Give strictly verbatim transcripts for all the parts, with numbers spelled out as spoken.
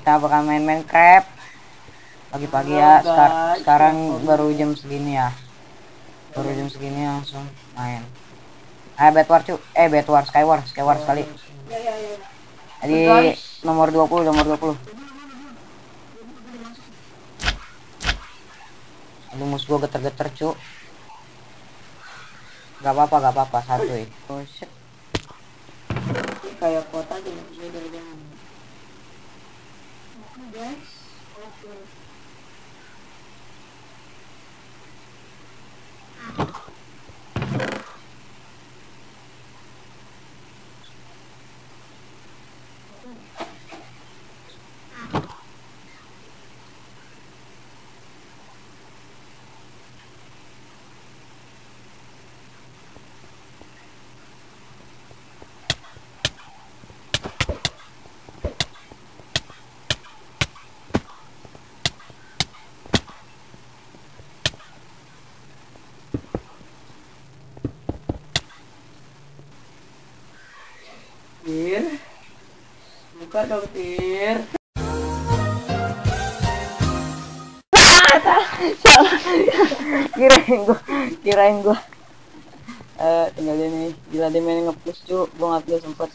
kita bakal main Minecraft pagi-pagi ya. Sekar sekarang baru jam segini ya. Baru jam segini langsung main. Ayo Bedwars cu. Eh Bedwars, Skywars, Skywars sekali. Jadi nomor dua puluh, nomor dua puluh. Aduh musuh gua geter-geter cu. Gak apa-apa, gak apa-apa, satu ya. Oh shit. Kayak kota aja maksudnya dari jangan. Guys, oke. Tir, buka dong Tir. Kirain gua, kirain gua. Eh tinggal ini, gila dia main nge-push cu, gua nggak sempet.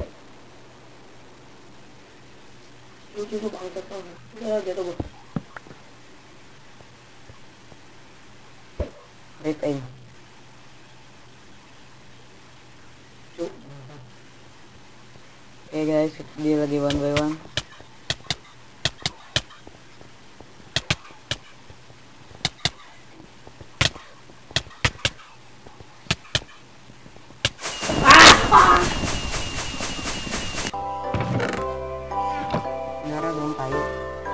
Lucu tuh bang tetap. Ya jatuh gua. Rip aim. Cuk. Oke okay, guys, dia lagi one by one. Nyara belum tahu.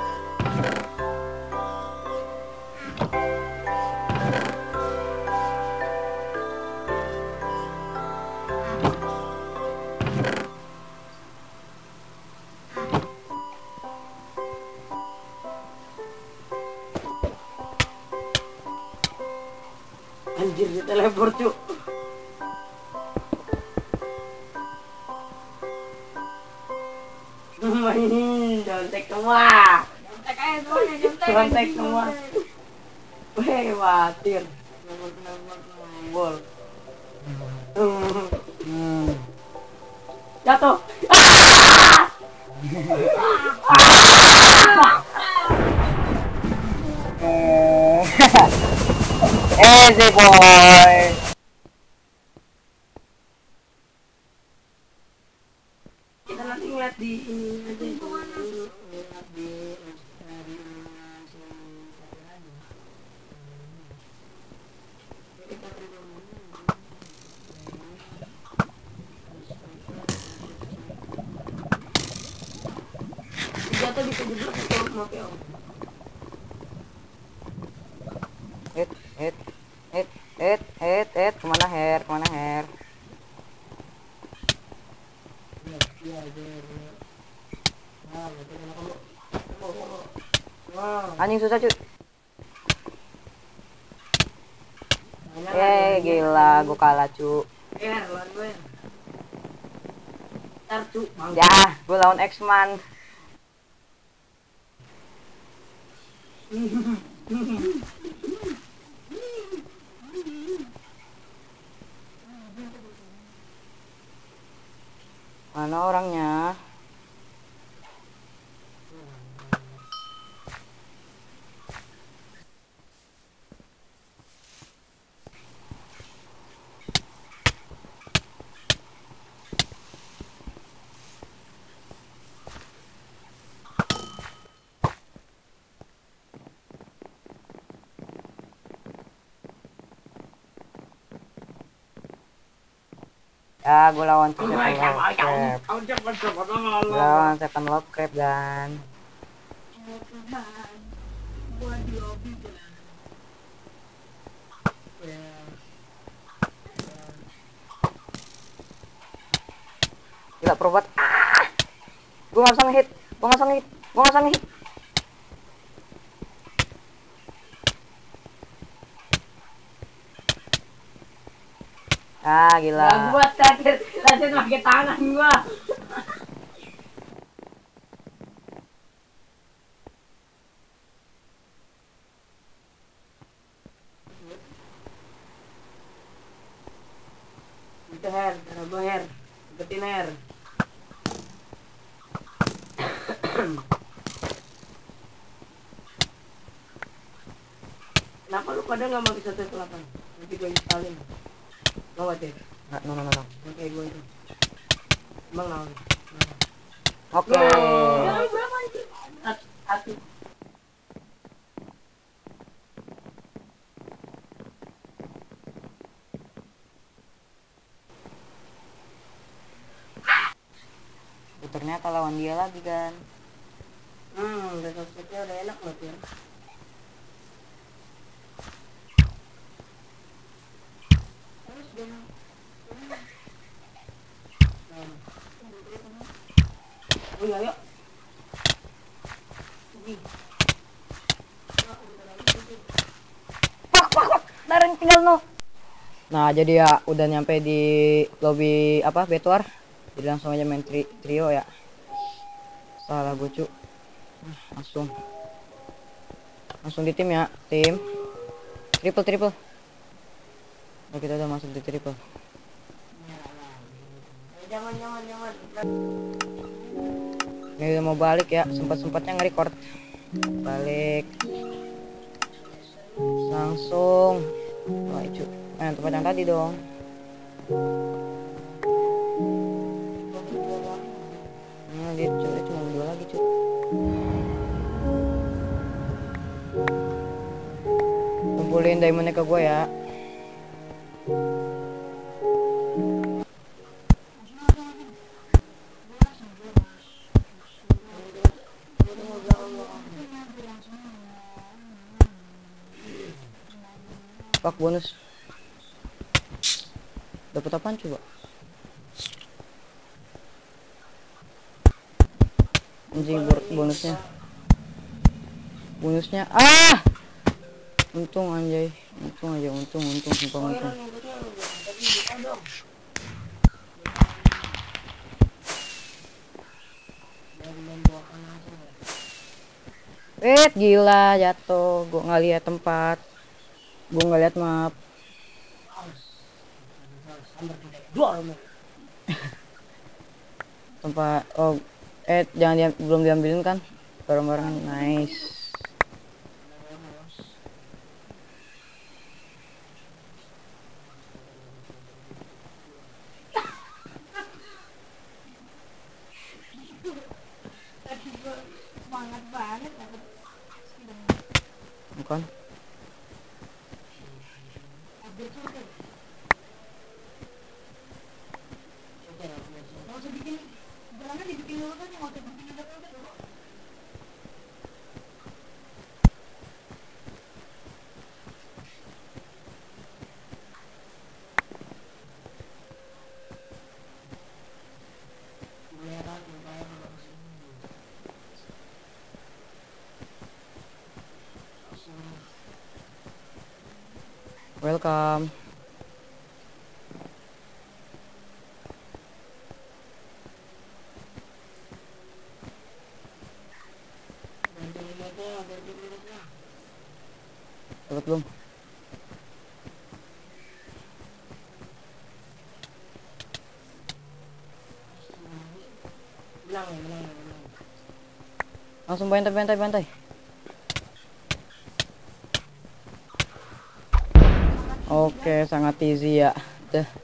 Anjir di teleport cuk. Main jontek semua. Jontek aja semuanya, jontek. Jontek semua. Weh watir. Nomor-nomor nombol. Hmm. Jatuh. Easy boy. Kita nanti ngeliat di ini aja. Jatuh bisa jeblok atau mau ke om? Hit, hit, hit, hit, hit, hit. Kemana Her? Kemana Her? Anjing susah cuy. Eh gila, gua kalah cu. Eh, lawan gue. Ntar cu, bang. Ya, gua lawan X-Man. Mana orangnya? Ya, gue lawan second love crab. Gue lawan second love crab dan gila probat. Ah, gue nggak bisa ngehit, gue nggak bisa ngehit, gue nggak bisa ngehit. Ah gila. Gak buat terakhir, terakhir pakai tangan gua. Kenapa lu pada nggak mau bisa tes delapan? Nanti gue installin. Gawat ya? Nggak, no no no no. Oke gue itu. Emang naon? Oke. Jangan berapa anjir? Satu. Ternyata lawan dia lagi kan. Hmm, udah sosmednya udah enak loh ya. Oh iya, yuk. Pak pak pak. Darren tinggal no. Nah jadi ya udah nyampe di lobby apa Betwar. Jadi langsung aja main tri trio ya. Salah gue cu. Langsung. Langsung di tim ya, tim. Triple triple. Nah, kita udah masuk di triple. Jangan jangan jangan. Ini udah mau balik ya, sempat-sempatnya nge-record. Balik. Langsung. Wah, cu. Eh, tempat yang tadi dong. Nah, dia cu, dia cuma dua lagi, cu. Kumpulin diamondnya ke gue ya. Pak bonus. Dapat apaan coba? Anjing bonusnya. Bonusnya ah. Untung anjay. Untung aja, untung, untung, sumpah untung. Eh gila jatuh. Gua nggak lihat tempat. Gua nggak lihat map. Tempat oh eh jangan dia belum diambilin kan barang-barang. Nice. Semangat banget. Bukan. Welcome. Dapat belum? Bilang ya, bilang ya, bilang. Langsung bantai bantai bantai. Oke, sangat easy ya. Dah.